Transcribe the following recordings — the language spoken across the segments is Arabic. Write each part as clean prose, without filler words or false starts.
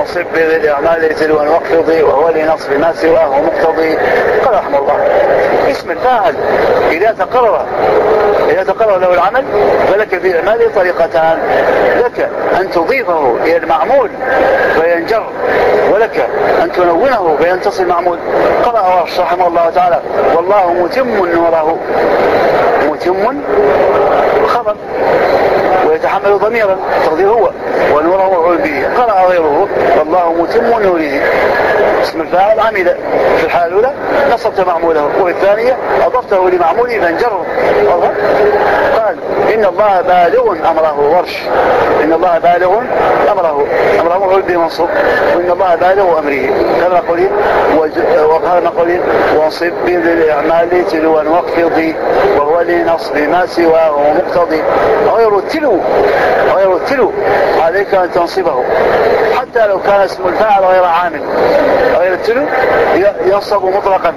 وانصب بالإعمال تلو واخفضي وهو لنصب ما سواه مقتضي. قال رحمه الله اسم الفاعل إذا تقرر له العمل فلك في إعماله طريقتان: لك أن تضيفه إلى المعمول فينجر، ولك أن تنونه فينتصل المعمول. قرأ رحمه الله تعالى: والله متم نوره. متم خبر ويتحمل ضميرا تقدير هو، ونوره مفعول به. قرأ غيره: والله متم نوره. اسم الفاعل عمل في الحالة الأولى نصبت معموله، وفي الثانية أضفته لمعموله فانجره. قال: إن الله بالغ أمره. ورش: إن الله بالغ أمره مفعول به منصوب، وإن الله بالغ أمره. كما قوله وقال قوله وانصب بالإعمال تلوا واخفضي وهو لنصب ما سواه مقتضي. غير التلو عليك أن تنصبه حتى لو كان اسم الفاعل غير عامل. غير التلو ينصب مطلقا.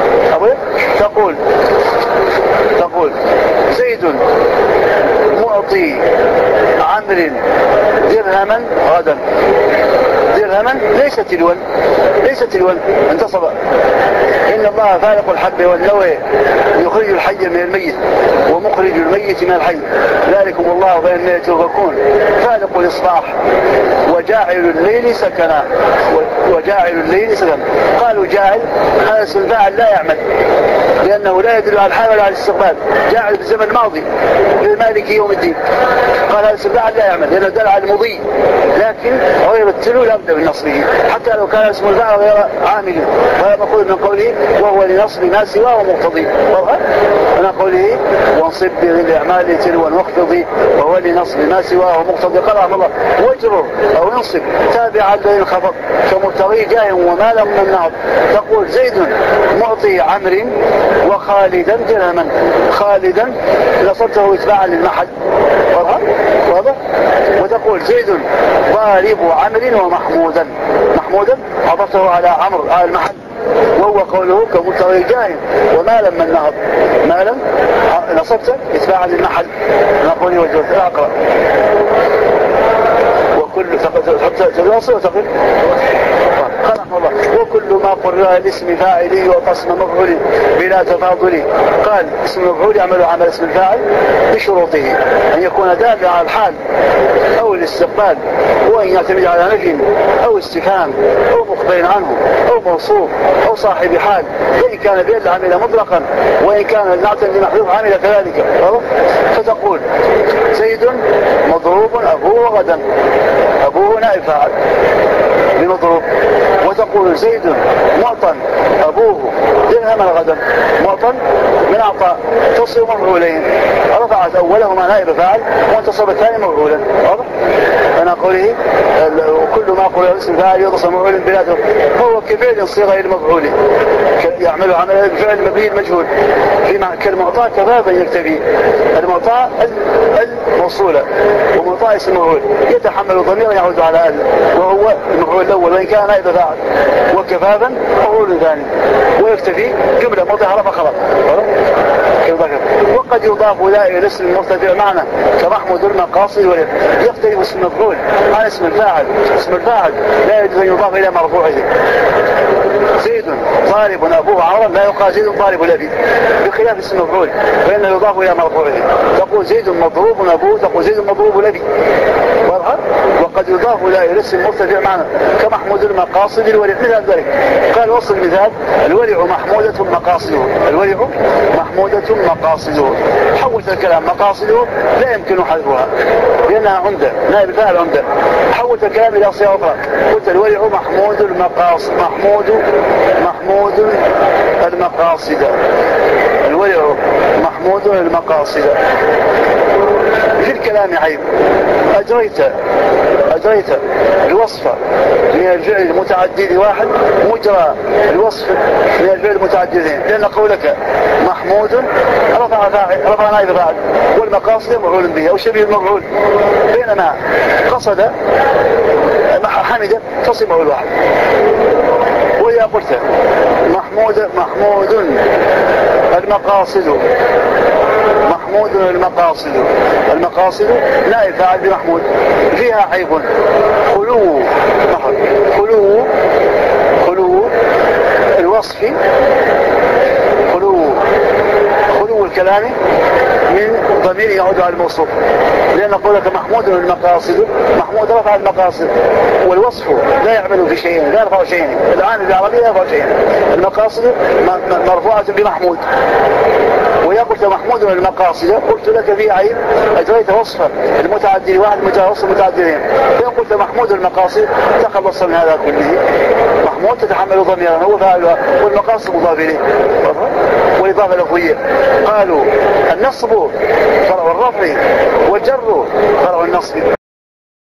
تقول زيد معطي عمرو درهما غدا. درهما ليس تلوا انتصب. إن الله فالق الحب والنوى يخرج الحي من الميت ومخرج الميت من الحي، ذلكم الله بين الميت وفكون فالق الإصباح وجاعل الليل سكنا. قالوا جاعل هذا اسم الفاعل لا يعمل لأنه لا يدل على الحال ولا على الاستقبال. جاعل بالزمن الماضي للمالك يوم الدين. قال هذا اسم الفاعل لا يعمل لأنه دل على المضي، لكن غير التلو لا بد من نصبه حتى لو كان اسم الفاعل غير عامل. وهذا مقول من قوله وهو لنصب ما سواه مقتضي. من قوله وانصب بالإعمال تلوا واخفضي وهو لنصب ما سواه مقتضي. قال الله واجرر أو انصب تابعا للخفض كمبتغي جاه وما لم من النهض. تقول زيد معطي عمرو وخالدا درهما. خالدا نصبته اتباعا للمحل. واضح؟ وتقول زيد ضارب عمرو ومحمودا. محمودا أضفته على عمرو على المحل، وهو قوله كمبتغي جاه وما لم من النهض. ما لم نصبته اتباعا للمحل. نقول وجهه الأقرأ وكل تنصب وتقل. قال الله وكل ما قرر الاسم فاعله وقسم مفعول بلا تفاضل. قال اسم المفعول يعمل عمل اسم الفاعل بشروطه: أن يكون دالا على الحال أو الاستقبال، وأن يعتمد على نفي أو استفهام أو مخبر عنه أو موصوف أو صاحب حال، وإن كان بيد عمل مطلقا، وإن كان المعتمد محذوف عمل كذلك. فتقول زيد مضروب أبوه غدا. أبوه نائب فاعل بمضروب. وتقول زيد معطى أبوه درهما غدا. معطى من أعطى تصل مفعولين، رفعت أولهما نائب فاعل وانتصب الثاني مفعولا. واضح؟ أنا قوله وكل ما قل الاسم فاعل يضص مفعول بلا فهو كفعل صيغة المفعول يعمل عمل بفعل مبني المجهول كالمعطى كبابا يكتفي. المعطى الموصولة ومعطى اسم مفعول يتحمل ضميرا يعود على وهو المفعول الأول وإن كان نائب فاعل، وكفافا مفعول ثاني، ويكتفي جملة موضعها رفع خبر. وقد يضاف إلى الاسم المرتفع معنى كمحمود المقاصد يختلف اسم المفعول عن اسم الفاعل. اسم الفاعل لا يجوز أن يضاف إلى مرفوعه. زيد ضارب أبوه عمرا لا يقال زيد ضارب الأبي، بخلاف اسم المفعول فإنه يضاف إلى مرفوعه. تقول زيد مضروب أبوه، تقول زيد مضروب الأبي. وقد يضاف إلى الاسم المرتفع معنى كمحمود المقاصد الورع. مثال ذلك قال وصل المثال الورع محمودة مقاصده. الورع محمودة مقاصده. حولت الكلام مقاصده لا يمكن حذفها لأنها عمدة نائب فاعل عمدة. حولت الكلام إلى صيغة أخرى قلت الورع محمود المقاصد. محمود المقاصد. الورع محمود المقاصد. في الكلام عيب. أجريت الوصف من الفعل المتعدي لواحد مجرى الوصف من الفعل المتعدي اثنين، لأن قولك محمود رفع نائب فاعل والمقاصد مفعول به أو شبيه المفعول، بينما قصد حمد تصمه الواحد. وإذا قلت محمود المقاصد. محمود المقاصد نائب فاعل بمحمود فيها عيب خلو الكلام من ضمير يعود على الموصوف، لأن قولك محمود المقاصد، محمود رفع المقاصد، والوصف لا يعمل في شيء، لا يرفع شيء. الآن العربية لا يرفع شيء، المقاصد مرفوعة بمحمود. وإذا قلت محمود المقاصد قلت لك في عين أجريت وصفا المتعدل واحد وصف المتعدلين. فإن قلت محمود المقاصد تخلص من هذا كله. محمود تتحمل ضميرا هو فاعلها، والمقاصد مضاف إليه والإضافة لفظية. قالوا النصب فرع الرفع والجر فرع النصب.